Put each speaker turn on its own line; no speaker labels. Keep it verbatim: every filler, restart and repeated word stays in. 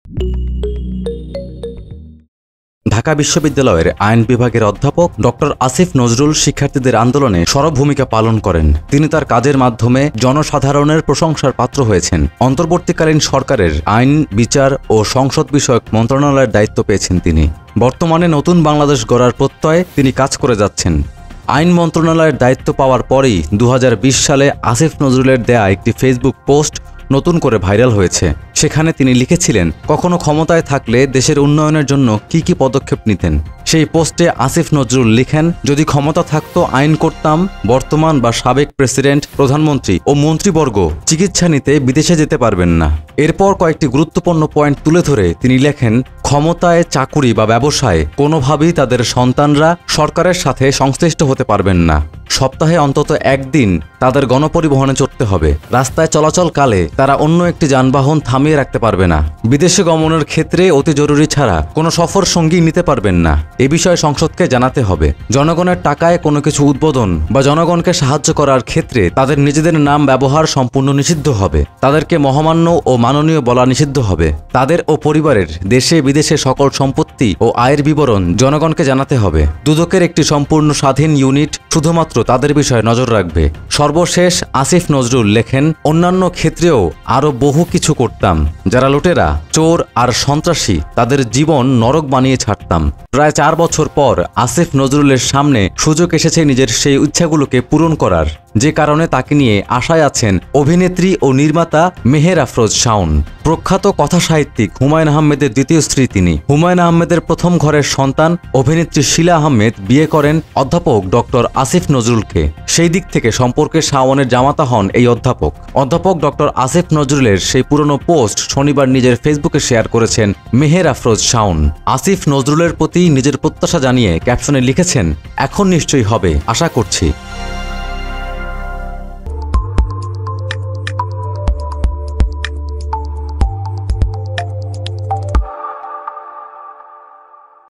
ঢাকা বিশ্ববিদ্যালয়ের আইন বিভাগের অধ্যাপক ডক্টর আসিফ নজরুল শিক্ষার্থীদের আন্দোলনে সরব ভূমিকা পালন করেন। তিনি তার কাজের মাধ্যমে জনসাধারণের প্রশংসার পাত্র হয়েছেন। অন্তর্বর্তীকালীন সরকারের আইন, বিচার ও সংসদ বিষয়ক মন্ত্রণালয়ের দায়িত্ব পেয়েছেন তিনি। বর্তমানে নতুন বাংলাদেশ গড়ার প্রত্যয়ে তিনি কাজ করে যাচ্ছেন। আইন মন্ত্রণালয়ের দায়িত্ব পাওয়ার পরেই দু হাজার বিশ সালে আসিফ নজরুলের দেয়া একটি ফেসবুক পোস্ট নতুন করে ভাইরাল হয়েছে। সেখানে তিনি লিখেছিলেন, কখনো ক্ষমতায় থাকলে দেশের উন্নয়নের জন্য কি কি পদক্ষেপ নিতেন। সেই পোস্টে আসিফ নজরুল লিখেন, যদি ক্ষমতা থাকতো আইন করতাম, বর্তমান বা সাবেক প্রেসিডেন্ট, প্রধানমন্ত্রী ও মন্ত্রীবর্গ চিকিৎসা নিতে বিদেশে যেতে পারবেন না। এরপর কয়েকটি গুরুত্বপূর্ণ পয়েন্ট তুলে ধরে তিনি লেখেন, ক্ষমতায়, চাকুরি বা ব্যবসায় কোনোভাবেই তাদের সন্তানরা সরকারের সাথে সংশ্লিষ্ট হতে পারবেন না। সপ্তাহে অন্তত একদিন তাদের গণপরিবহনে চড়তে হবে। রাস্তায় চলাচলকালে তারা অন্য একটি যানবাহন থামিয়ে রাখতে পারবে না। বিদেশে গমনের ক্ষেত্রে অতি জরুরি ছাড়া কোনো সফর সঙ্গী নিতে পারবেন না। এ বিষয়ে সংসদকে জানাতে হবে। জনগণের টাকায় কোনো কিছু উদ্বোধন বা জনগণকে সাহায্য করার ক্ষেত্রে তাদের নিজেদের নাম ব্যবহার সম্পূর্ণ নিষিদ্ধ হবে। তাদেরকে মহামান্য ও মাননীয় বলা নিষিদ্ধ হবে। তাদের ও পরিবারের দেশে বিদেশে সকল সম্পত্তি ও আয়ের বিবরণ জনগণকে জানাতে হবে। দুদকের একটি সম্পূর্ণ স্বাধীন ইউনিট শুধুমাত্র তাদের বিষয়ে নজর রাখবে। সর্বশেষ আসিফ নজরুল লেখেন, অন্যান্য ক্ষেত্রেও আরও বহু কিছু করতাম। যারা লুটেরা, চোর আর সন্ত্রাসী, তাদের জীবন নরক বানিয়ে ছাড়তাম। প্রায় চার বছর পর আসিফ নজরুলের সামনে সুযোগ এসেছে নিজের সেই ইচ্ছাগুলোকে পূরণ করার, যে কারণে তাকে নিয়ে আশায় আছেন অভিনেত্রী ও নির্মাতা মেহের আফরোজ শাওন। প্রখ্যাত কথা সাহিত্যিক হুমায়ুন আহমেদের দ্বিতীয় স্ত্রী তিনি। হুমায়ুন আহমেদের প্রথম ঘরের সন্তান অভিনেত্রী শিলা আহমেদ বিয়ে করেন অধ্যাপক ডক্টর আসিফ নজরুলকে। সেই দিক থেকে সম্পর্কে শাওনের জামাতা হন এই অধ্যাপক। অধ্যাপক ডক্টর আসিফ নজরুলের সেই পুরনো পোস্ট শনিবার নিজের ফেসবুকে শেয়ার করেছেন মেহের আফরোজ শাওন। আসিফ নজরুলের প্রতি নিজের প্রত্যাশা জানিয়ে ক্যাপশনে লিখেছেন, এখন নিশ্চয়ই হবে, আশা করছি।